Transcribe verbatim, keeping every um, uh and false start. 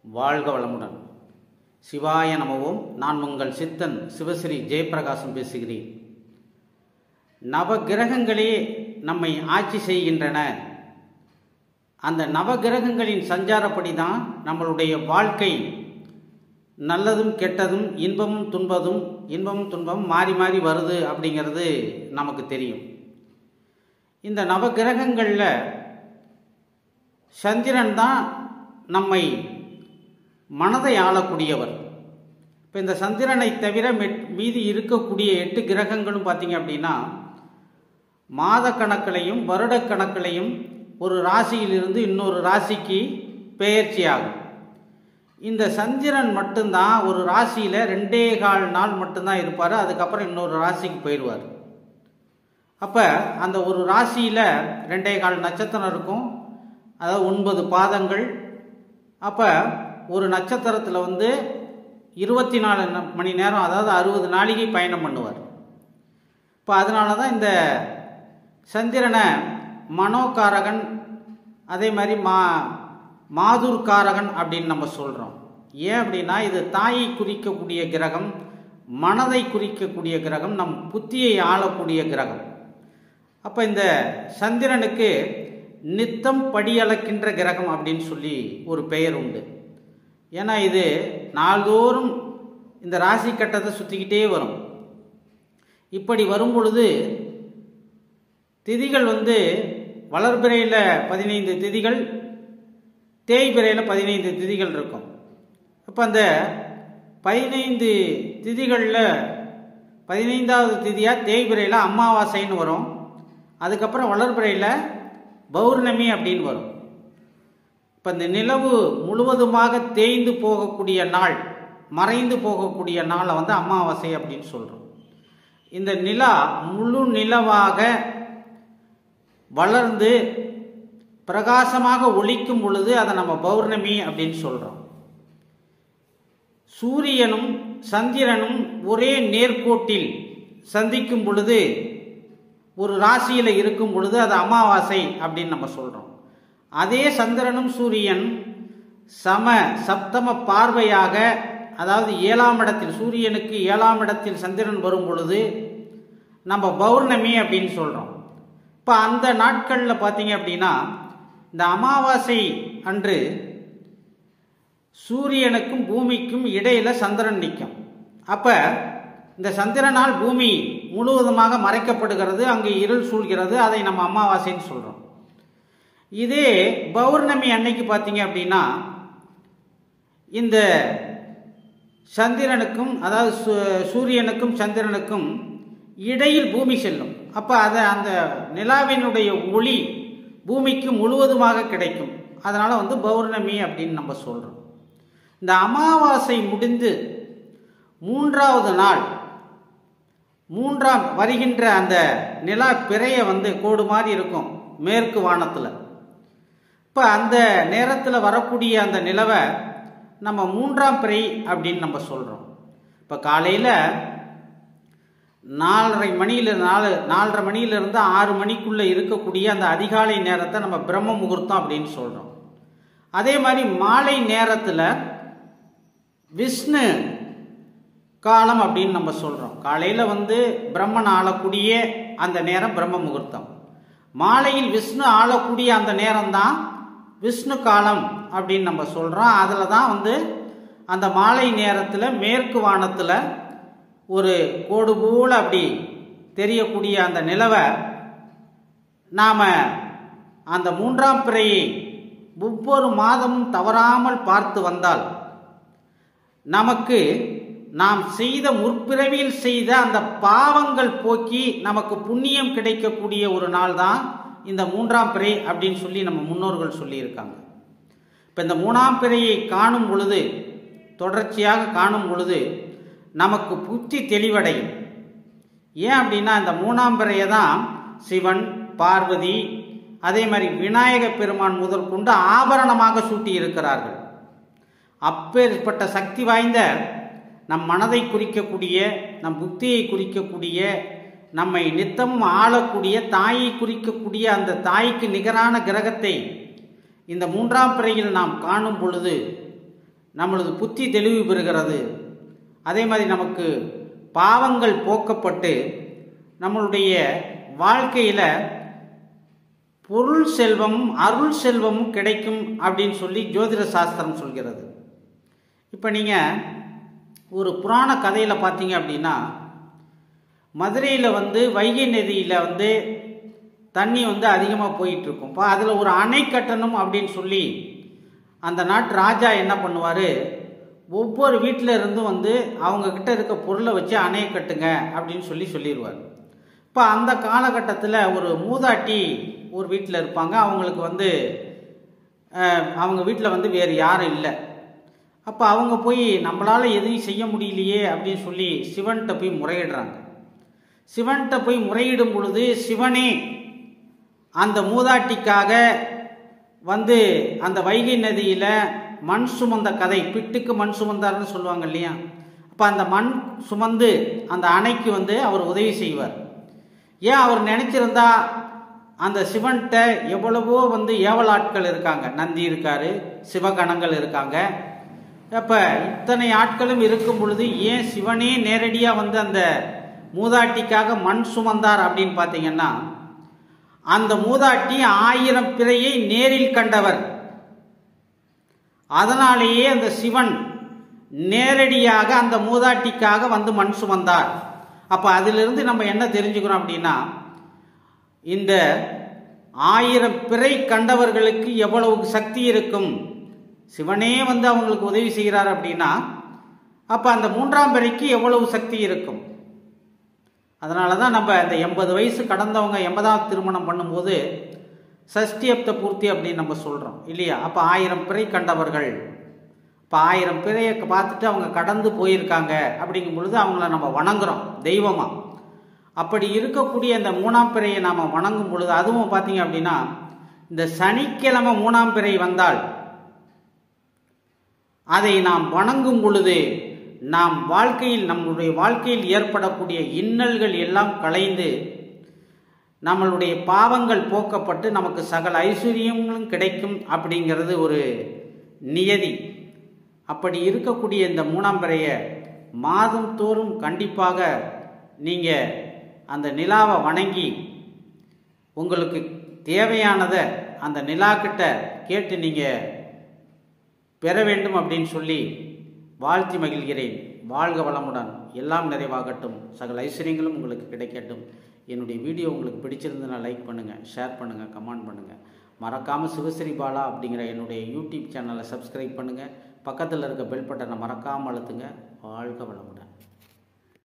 வாழ்க வளமுடன். சிவாய நமவோம். நான் உங்கள் சித்தன் சிவஸ்ரீ ஜெயப்பிரகாசம் பேசுகிறேன். நவகிரகங்களே நம்மை ஆட்சி செய்கின்றன. அந்த நவகிரகங்களின் சஞ்சாரப்படி தான் நம்மளுடைய வாழ்க்கை நல்லதும் கெட்டதும் இன்பமும் துன்பதும் இன்பமும் துன்பமும் மாறி மாறி வருது அப்படிங்கிறது நமக்கு தெரியும். இந்த நவகிரகங்களில் சந்திரன் தான் நம்மை மனதை ஆளக்கூடியவர். இப்போ இந்த சந்திரனை தவிர மீதி இருக்கக்கூடிய எட்டு கிரகங்களும் பார்த்தீங்க அப்படின்னா மாத கணக்கிலையும் வருட கணக்கிலையும் ஒரு ராசியிலிருந்து இன்னொரு ராசிக்கு பெயர்ச்சி ஆகும். இந்த சந்திரன் மட்டும்தான் ஒரு ராசியில் ரெண்டே கால் நாள் மட்டும்தான் இருப்பார். அதுக்கப்புறம் இன்னொரு ராசிக்கு போயிடுவார். அப்போ அந்த ஒரு ராசியில் ரெண்டே கால் நட்சத்திரம் இருக்கும், அதாவது ஒன்பது பாதங்கள். அப்போ ஒரு நட்சத்திரத்தில் வந்து இருபத்தி நாலு மணி நேரம், அதாவது அறுபது நாளிகை பயணம் பண்ணுவார். இப்போ அதனால தான் இந்த சந்திரனை மனோகாரகன், அதே மாதிரி மா மாதுர்காரகன் அப்படின்னு நம்ம சொல்கிறோம். ஏன் அப்படின்னா இது தாயை குறிக்கக்கூடிய கிரகம், மனதை குறிக்கக்கூடிய கிரகம், நம் புத்தியை ஆளக்கூடிய கிரகம். அப்போ இந்த சந்திரனுக்கு நித்தம் படியளக்கின்ற கிரகம் அப்படின்னு சொல்லி ஒரு பெயர் உண்டு. ஏன்னா இது நாள்தோறும் இந்த ராசி கட்டத்தை சுற்றிக்கிட்டே வரும். இப்படி வரும் பொழுது திதிகள் வந்து வளர்பிறையில் பதினைந்து திதிகள், தேய்பிறையில் பதினைந்து திதிகள் இருக்கும். அப்போ அந்த பதினைந்து திதிகளில் பதினைந்தாவது திதியாக தேய்பிறையில் அமாவாசைன்னு வரும். அதுக்கப்புறம் வளர்பிறையில் பௌர்ணமி அப்படின்னு வரும். இப்போ இந்த நிலவு முழுவதுமாக தேய்ந்து போகக்கூடிய நாள், மறைந்து போகக்கூடிய நாளை வந்து அமாவாசை அப்படின்னு சொல்கிறோம். இந்த நிலா முழு நிலவாக வளர்ந்து பிரகாசமாக ஒளிக்கும் பொழுது அதை நம்ம பௌர்ணமி அப்படின்னு சொல்கிறோம். சூரியனும் சந்திரனும் ஒரே நேர்கோட்டில் சந்திக்கும் பொழுது, ஒரு ராசியில் இருக்கும் பொழுது அது அமாவாசை அப்படின்னு நம்ம சொல்கிறோம். அதே சந்திரனும் சூரியன் சம சப்தம பார்வையாக, அதாவது ஏழாம் இடத்தில், சூரியனுக்கு ஏழாம் இடத்தில் சந்திரன் வரும் பொழுது நம்ம பௌர்ணமி அப்படின்னு சொல்கிறோம். இப்போ அந்த நாட்களில் பார்த்தீங்க அப்படின்னா இந்த அமாவாசை அன்று சூரியனுக்கும் பூமிக்கும் இடையில சந்திரன் நிற்கும். அப்போ இந்த சந்திரனால் பூமி முழுவதுமாக மறைக்கப்படுகிறது, அங்கு இருள் சூழ்கிறது. அதை நம்ம அமாவாசைன்னு சொல்கிறோம். இதே பௌர்ணமி அன்னைக்கு பார்த்தீங்க அப்படின்னா இந்த சந்திரனுக்கும், அதாவது சூரியனுக்கும் சந்திரனுக்கும் இடையில் பூமி செல்லும். அப்போ அதை அந்த நிலாவினுடைய ஒளி பூமிக்கு முழுவதுமாக கிடைக்கும். அதனால் வந்து பௌர்ணமி அப்படின்னு நம்ம சொல்கிறோம். இந்த அமாவாசை முடிந்து மூன்றாவது நாள், மூன்றாம் வருகின்ற அந்த நிலா பிறைய வந்து கோடு மாதிரி இருக்கும் மேற்கு வானத்தில். இப்போ அந்த நேரத்தில் வரக்கூடிய அந்த நிலவை நம்ம மூன்றாம் பிறை அப்படின்னு நம்ம சொல்கிறோம். இப்போ காலையில் நாலரை மணியில நாலு நாலரை மணியிலிருந்து ஆறு மணிக்குள்ளே இருக்கக்கூடிய அந்த அதிகாலை நேரத்தை நம்ம பிரம்ம முகூர்த்தம் அப்படின்னு சொல்கிறோம். அதே மாதிரி மாலை நேரத்தில் விஷ்ணு காலம் அப்படின்னு நம்ம சொல்கிறோம். காலையில் வந்து பிரம்மன் ஆளக்கூடிய அந்த நேரம் பிரம்ம முகூர்த்தம், மாலையில் விஷ்ணு ஆளக்கூடிய அந்த நேரம் தான் விஷ்ணு காலம் அப்படின்னு நம்ம சொல்கிறோம். அதில் தான் வந்து அந்த மாலை நேரத்தில் மேற்கு வானத்தில் ஒரு கோடு போல அப்படி தெரியக்கூடிய அந்த நிலவை நாம் அந்த மூன்றாம் பிறையை ஒவ்வொரு மாதமும் தவறாமல் பார்த்து வந்தால் நமக்கு நாம் செய்த முற்பிறவியில் செய்த அந்த பாவங்கள் போக்கி நமக்கு புண்ணியம் கிடைக்கக்கூடிய ஒரு நாள் தான் இந்த மூன்றாம் பிறை அப்படின்னு சொல்லி நம்ம முன்னோர்கள் சொல்லியிருக்காங்க. இப்போ இந்த மூணாம் பிறையை காணும் பொழுது, தொடர்ச்சியாக காணும் பொழுது நமக்கு புத்தி தெளிவடையும். ஏன் அப்படின்னா இந்த மூணாம் பிறையை தான் சிவன், பார்வதி, அதே மாதிரி விநாயக பெருமான் முதல் கொண்டு ஆபரணமாக சூட்டி இருக்கிறார்கள். அப்பேற்பட்ட சக்தி வாய்ந்த நம் மனதை குறிக்கக்கூடிய, நம் புத்தியை குறிக்கக்கூடிய, நம்மை நித்தமும் ஆளக்கூடிய தாயை குறிக்கக்கூடிய அந்த தாய்க்கு நிகரான கிரகத்தை இந்த மூன்றாம் பிறையில் நாம் காணும் பொழுது நம்மளது புத்தி தெளிவு பெறுகிறது. அதே மாதிரி நமக்கு பாவங்கள் போக்கப்பட்டு நம்மளுடைய வாழ்க்கையில் பொருள் செல்வமும் அருள் செல்வமும் கிடைக்கும் அப்படின்னு சொல்லி ஜோதிட சாஸ்திரம் சொல்கிறது. இப்போ நீங்கள் ஒரு புராண கதையில் பார்த்தீங்க அப்படின்னா, மதுரையில் வந்து வைகை நதியில் வந்து தண்ணி வந்து அதிகமாக போயிட்டுருக்கும். இப்போ அதில் ஒரு அணை கட்டணும் அப்படின்னு சொல்லி அந்த நாட்டு ராஜா என்ன பண்ணுவார், ஒவ்வொரு வீட்டில் இருந்தும் வந்து அவங்கக்கிட்ட இருக்க பொருளை வச்சு அணையை கட்டுங்க அப்படின்னு சொல்லி சொல்லிடுவார். இப்போ அந்த காலகட்டத்தில் ஒரு மூதாட்டி ஒரு வீட்டில் இருப்பாங்க. அவங்களுக்கு வந்து அவங்க வீட்டில் வந்து வேறு யாரும் இல்லை. அப்போ அவங்க போய் நம்மளால் எதையும் செய்ய முடியலையே அப்படின்னு சொல்லி சிவன்கிட்ட போய் முறையிடுறாங்க. சிவன்கிட்ட போய் முறையிடும் பொழுது சிவனே அந்த மூதாட்டிக்காக வந்து அந்த வைகை நதியில் மண் சுமந்த கதை, பிட்டுக்கு மண் சுமந்தார்னு சொல்லுவாங்க இல்லையா, அப்போ அந்த மண் சுமந்து அந்த அணைக்கு வந்து அவர் உதவி செய்வார். ஏன் அவர் நினச்சிருந்தா அந்த சிவன்கிட்ட எவ்வளவோ வந்து ஏவலாட்கள் இருக்காங்க, நந்தி இருக்காரு, சிவகணங்கள் இருக்காங்க. அப்போ இத்தனை ஆட்களும் இருக்கும் பொழுது ஏன் சிவனே நேரடியாக வந்து அந்த மூதாட்டிக்காக மண் சுமந்தார் அப்படின்னு பார்த்தீங்கன்னா, அந்த மூதாட்டி ஆயிரம் பிறையை நேரில் கண்டவர். அதனாலேயே அந்த சிவன் நேரடியாக அந்த மூதாட்டிக்காக வந்து மண் சுமந்தார். அப்போ அதிலிருந்து நம்ம என்ன தெரிஞ்சுக்கிறோம் அப்படின்னா, இந்த ஆயிரம் பிறை கண்டவர்களுக்கு எவ்வளவு சக்தி இருக்கும், சிவனே வந்து அவங்களுக்கு உதவி செய்கிறார் அப்படின்னா அப்போ அந்த மூன்றாம் பிறைக்கு எவ்வளவு சக்தி இருக்கும். அதனால தான் நம்ம இந்த எண்பது வயசு கடந்தவங்க எண்பதாவது திருமணம் பண்ணும்போது சஷ்டியப்த பூர்த்தி அப்படின்னு நம்ம சொல்கிறோம் இல்லையா. அப்போ ஆயிரம் பிறை கண்டவர்கள், இப்போ ஆயிரம் பிறையை பார்த்துட்டு அவங்க கடந்து போயிருக்காங்க அப்படிங்கும் பொழுது அவங்கள நம்ம வணங்குறோம் தெய்வமாக. அப்படி இருக்கக்கூடிய இந்த மூணாம் பிறையை நாம் வணங்கும் பொழுது, அதுவும் பார்த்தீங்க அப்படின்னா இந்த சனிக்கிழமை மூணாம் பிறை வந்தால் அதை நாம் வணங்கும் பொழுது நாம் வாழ்க்கையில் நம்மளுடைய வாழ்க்கையில் ஏற்படக்கூடிய இன்னல்கள் எல்லாம் களைந்து நம்மளுடைய பாவங்கள் போக்கப்பட்டு நமக்கு சகல ஐஸ்வர்யங்களும் கிடைக்கும் அப்படிங்கிறது ஒரு நியதி. அப்படி இருக்கக்கூடிய இந்த மூணாம் பிறையை மாதம் தோறும் கண்டிப்பாக நீங்கள் அந்த நிலாவை வணங்கி உங்களுக்கு தேவையானதை அந்த நிலாக்கிட்ட கேட்டு நீங்கள் பெற வேண்டும் அப்படின்னு சொல்லி வாழ்த்தி மகிழ்கிறேன். வாழ்க வளமுடன், எல்லாம் நிறைவாகட்டும், சகல ஐஸ்வர்யங்களும் உங்களுக்கு கிடைக்கட்டும். என்னுடைய வீடியோ உங்களுக்கு பிடிச்சிருந்ததுன்னா லைக் பண்ணுங்கள், ஷேர் பண்ணுங்கள், கமெண்ட் பண்ணுங்கள். மறக்காமல் சிவஸ்ரீ பாலா அப்படிங்கிற என்னுடைய யூடியூப் சேனலை சப்ஸ்கிரைப் பண்ணுங்கள். பக்கத்தில் இருக்க பெல் பட்டனை மறக்காமல் அழுத்துங்க. வாழ்க வளமுடன்.